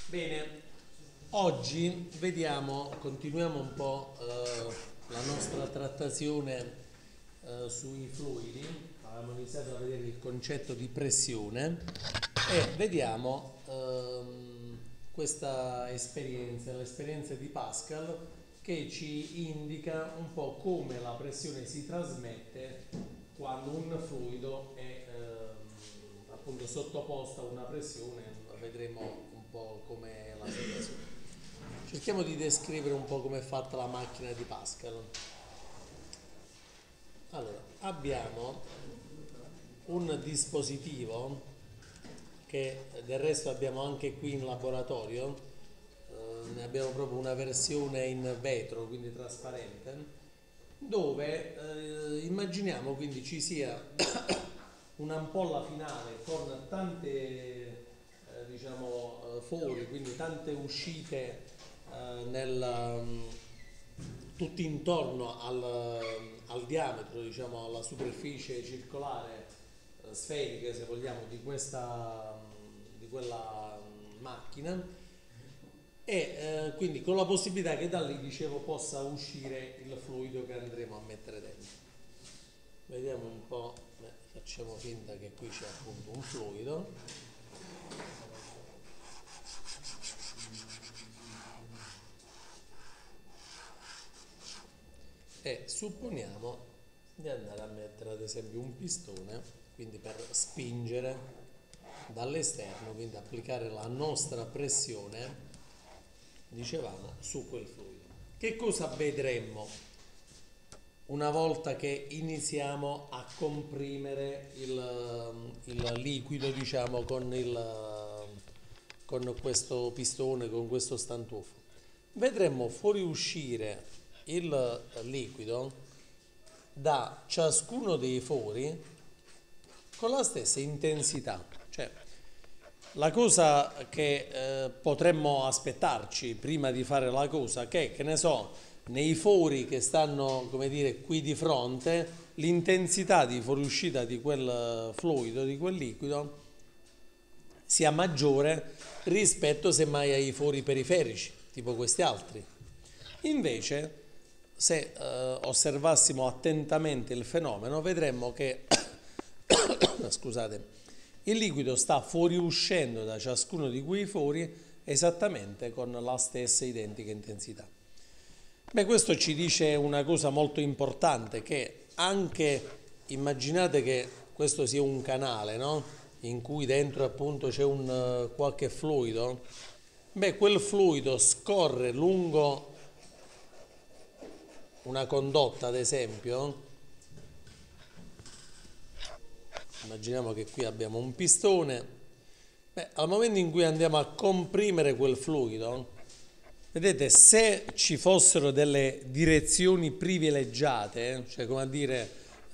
Bene, oggi continuiamo un po' la nostra trattazione sui fluidi. Abbiamo iniziato a vedere il concetto di pressione e vediamo questa esperienza, l'esperienza di Pascal, che ci indica un po' come la pressione si trasmette quando un fluido è appunto sottoposto a una pressione. Vedremo un po' come la situazione. Cerchiamo di descrivere un po' come è fatta la macchina di Pascal. Allora, abbiamo un dispositivo che del resto abbiamo anche qui in laboratorio, ne abbiamo proprio una versione in vetro, quindi trasparente, dove immaginiamo quindi ci sia un'ampolla finale con tante fori, quindi tante uscite tutti intorno al diametro, diciamo alla superficie circolare sferica, se vogliamo, di quella macchina, e quindi con la possibilità che da lì, dicevo, possa uscire il fluido che andremo a mettere dentro. Vediamo un po', facciamo finta che qui c'è appunto un fluido. E supponiamo di andare a mettere ad esempio un pistone, quindi per spingere dall'esterno, quindi applicare la nostra pressione, dicevamo, su quel fluido. Che cosa vedremmo una volta che iniziamo a comprimere il liquido, diciamo, con questo pistone, con questo stantufo? Vedremmo fuoriuscire il liquido da ciascuno dei fori con la stessa intensità. Cioè, la cosa che potremmo aspettarci prima di fare la cosa, che ne so, nei fori che stanno, come dire, qui di fronte, l'intensità di fuoriuscita di quel fluido, di quel liquido, sia maggiore rispetto semmai ai fori periferici, tipo questi altri. Invece, se osservassimo attentamente il fenomeno, vedremmo che scusate, il liquido sta fuoriuscendo da ciascuno di quei fori esattamente con la stessa identica intensità. Beh, questo ci dice una cosa molto importante, che anche, immaginate che questo sia un canale, no? In cui dentro appunto c'è un qualche fluido, beh, quel fluido scorre lungo una condotta, ad esempio. Immaginiamo che qui abbiamo un pistone. Beh, al momento in cui andiamo a comprimere quel fluido, vedete, se ci fossero delle direzioni privilegiate, cioè come a dire,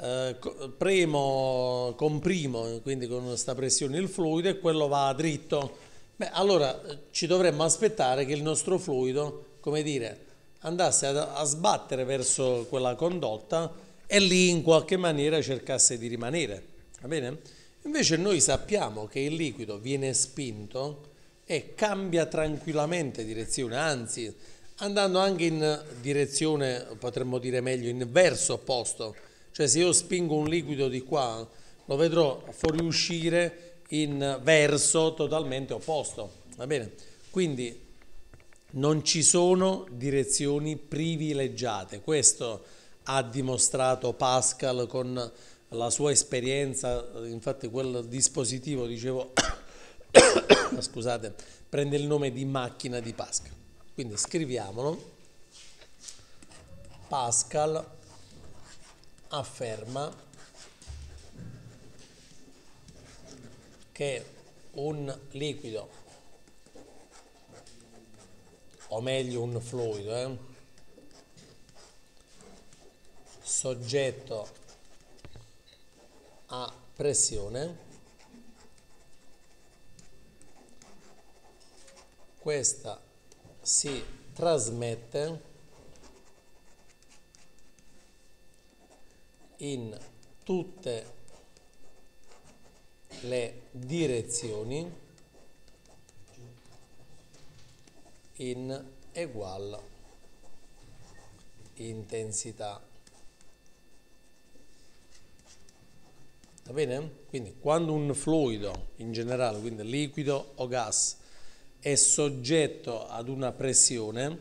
comprimo, quindi con questa pressione il fluido e quello va dritto, beh, allora ci dovremmo aspettare che il nostro fluido, come dire, andasse a sbattere verso quella condotta e lì in qualche maniera cercasse di rimanere. Va bene? Invece noi sappiamo che il liquido viene spinto e cambia tranquillamente direzione, anzi andando anche in direzione, potremmo dire meglio, in verso opposto. Cioè se io spingo un liquido di qua, lo vedrò fuoriuscire in verso totalmente opposto. Va bene? Quindi non ci sono direzioni privilegiate. Questo ha dimostrato Pascal con la sua esperienza. Infatti quel dispositivo, dicevo, scusate, prende il nome di macchina di Pascal. Quindi scriviamolo. Pascal afferma che un liquido, o meglio un fluido, soggetto a pressione, questa si trasmette in tutte le direzioni in egual intensità. Va bene? Quindi quando un fluido in generale, quindi liquido o gas, è soggetto ad una pressione,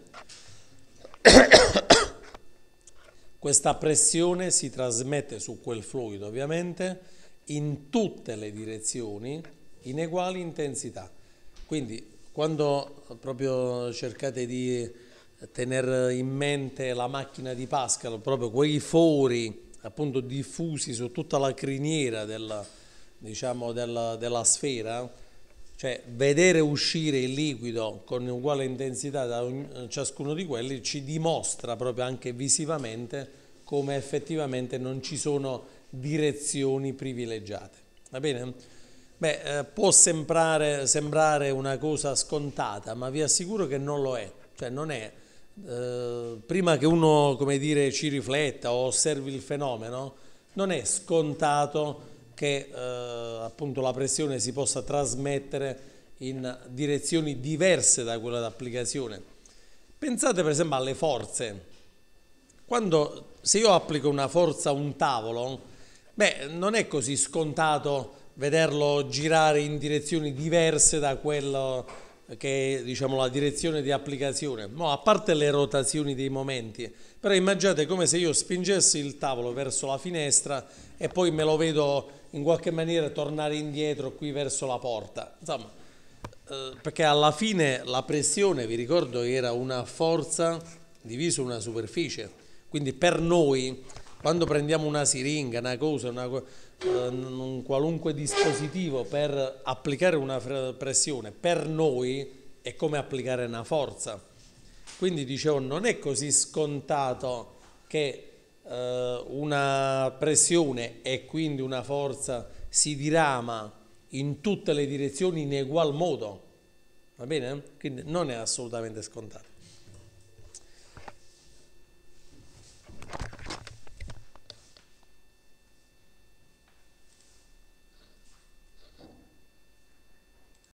questa pressione si trasmette su quel fluido ovviamente in tutte le direzioni in uguali intensità. Quindi quando proprio cercate di tenere in mente la macchina di Pascal, proprio quei fori appunto diffusi su tutta la criniera diciamo, della sfera, cioè vedere uscire il liquido con uguale intensità da ciascuno di quelli ci dimostra proprio anche visivamente come effettivamente non ci sono direzioni privilegiate. Va bene? Beh, può sembrare una cosa scontata, ma vi assicuro che non lo è, cioè non è. Prima che uno, come dire, ci rifletta o osservi il fenomeno, non è scontato che appunto la pressione si possa trasmettere in direzioni diverse da quella d'applicazione. Pensate per esempio alle forze. Se io applico una forza a un tavolo, beh, non è così scontato vederlo girare in direzioni diverse da quello che è, diciamo, la direzione di applicazione, no, a parte le rotazioni dei momenti, però immaginate come se io spingessi il tavolo verso la finestra e poi me lo vedo in qualche maniera tornare indietro qui verso la porta, insomma, perché alla fine la pressione, vi ricordo, era una forza diviso una superficie, quindi per noi, quando prendiamo una siringa, una cosa, un qualunque dispositivo per applicare una pressione, per noi è come applicare una forza. Quindi dicevo, non è così scontato che una pressione e quindi una forza si dirama in tutte le direzioni in egual modo, va bene? Quindi non è assolutamente scontato.